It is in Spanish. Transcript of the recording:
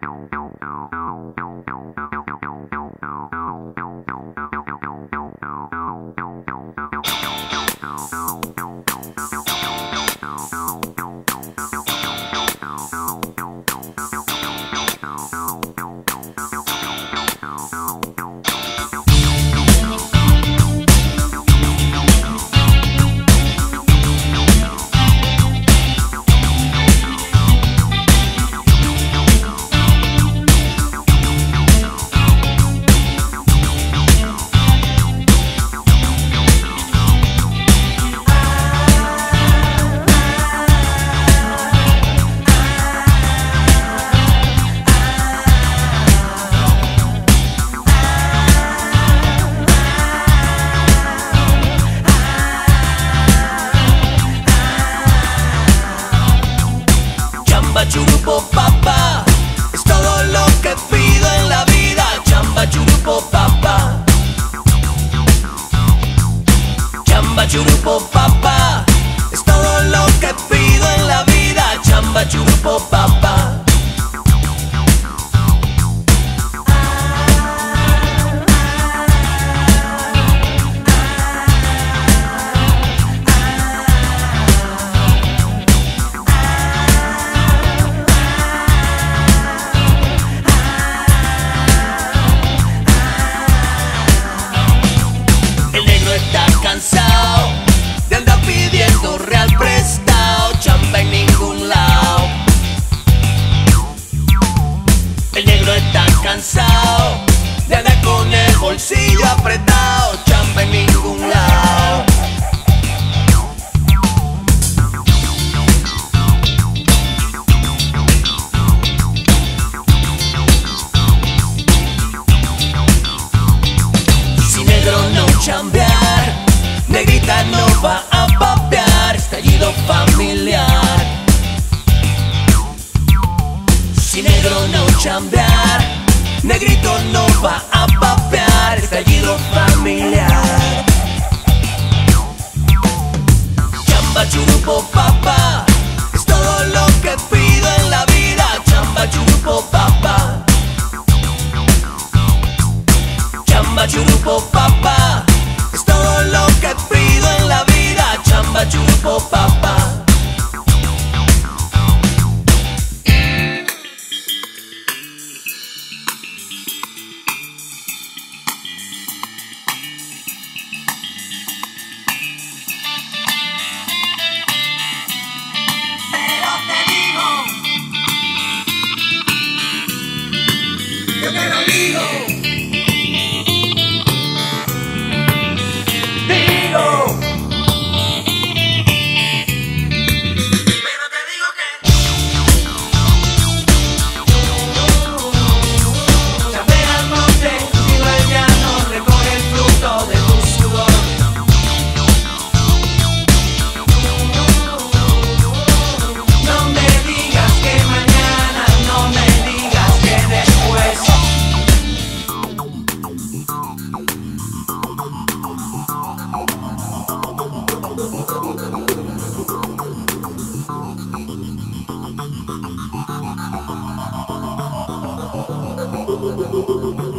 Chamba churupo papá, es todo lo que pido en la vida. Chamba churupo papá, chamba churupo papá, es todo lo que pido en la vida. Chamba churupo papá. Cansado de andar pidiendo real prestado, chamba en ningún lado. El negro está cansado de andar con el bolsillo apretado, chamba en ningún lado. Si negro no chambear, negrita no va a papear, estallido familiar. Si negro no chambear, negrito no va a papear, estallido familiar. Chamba churupo papá, es todo lo que pido en la vida. Chamba churupo papá, chamba churupo papá, es todo lo que pido en la vida. Chamba churupo papá. Pero te digo, yo te lo digo. Thank you.